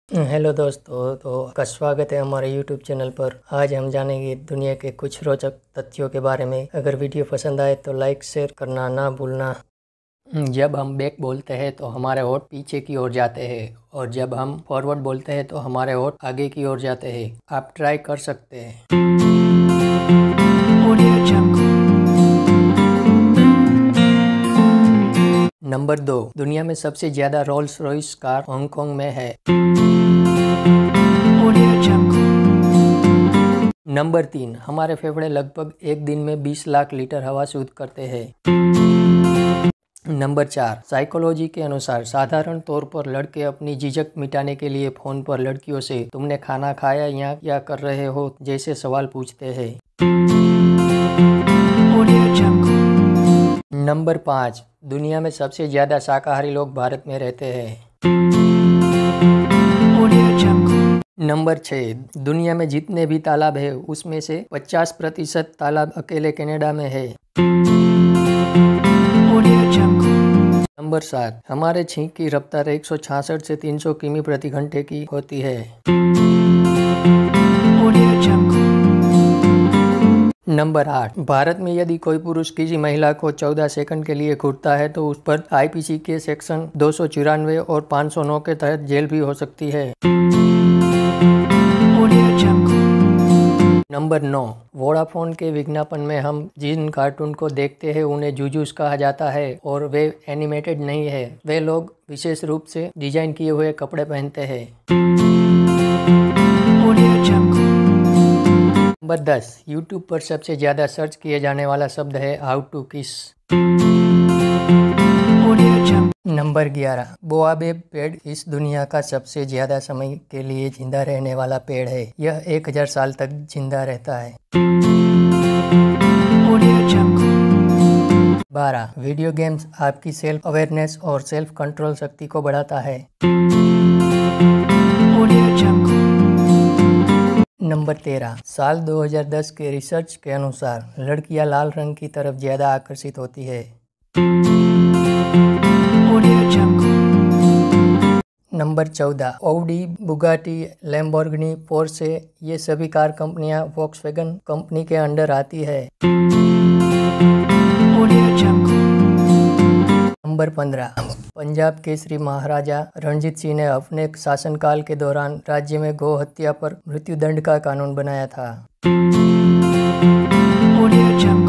Hello दोस्तों, तो आपका स्वागत है हमारे YouTube चैनल पर। आज हम जानेंगे दुनिया के कुछ रोचक तथ्यों के बारे में। अगर वीडियो पसंद आए तो लाइक शेयर करना ना भूलना। जब हम बैक बोलते हैं तो हमारे होंठ पीछे की ओर जाते हैं और जब हम फॉरवर्ड बोलते हैं तो हमारे होंठ आगे की ओर जाते हैं। आप ट्राई कर सकते हैं। नंबर 2, दुनिया में सबसे ज्यादा रोल्स रॉयस कार हांगकांग में है। नंबर 3, हमारे फेफड़े लगभग एक दिन में 20 लाख लीटर हवा शुद्ध करते हैं। नंबर 4, साइकोलॉजी के अनुसार साधारण तौर पर लड़के अपनी झिझक मिटाने के लिए फोन पर लड़कियों से तुमने खाना खाया या क्या कर रहे हो जैसे सवाल पूछते हैं। नंबर 5, दुनिया में सबसे ज्यादा शाकाहारी लोग भारत में रहते हैं। नंबर 6, दुनिया में जितने भी तालाब है उसमें से 50% तालाब अकेले कनाडा में है। नंबर 7, हमारे छींक की रफ्तार 166 से 300 किमी प्रति घंटे की होती है। नंबर 8, भारत में यदि कोई पुरुष किसी महिला को 14 सेकंड के लिए घूरता है तो उस पर आईपीसी के सेक्शन 294 और 509 के तहत जेल भी हो सकती है। नंबर 9, वोडाफोन के विज्ञापन में हम जिन कार्टून को देखते हैं उन्हें जूजूस कहा जाता है और वे एनिमेटेड नहीं है। वे लोग विशेष रूप से डिजाइन किए हुए कपड़े पहनते हैं। नंबर 10, यूट्यूब पर सबसे ज्यादा सर्च किए जाने वाला शब्द है how to kiss. Number 11, baobab पेड़ इस दुनिया का सबसे ज्यादा समय के लिए जिंदा रहने वाला पेड़ है। यह 1000 साल तक जिंदा रहता है। 12, वीडियो गेम्स आपकी सेल्फ अवेयरनेस और सेल्फ कंट्रोल शक्ति को बढ़ाता है। नंबर 13, साल 2010 के रिसर्च के अनुसार लड़कियां लाल रंग की तरफ ज्यादा आकर्षित होती है। Number 14, Audi, Bugatti, Lamborghini, Porsche ये सभी कार कंपनियां वोक्सवैगन कंपनी के अंडर आती है। नंबर 15, पंजाब केसरी महाराजा रणजीत सिंह ने अपने शासनकाल के दौरान राज्य में गौ हत्या पर मृत्युदंड का कानून बनाया था।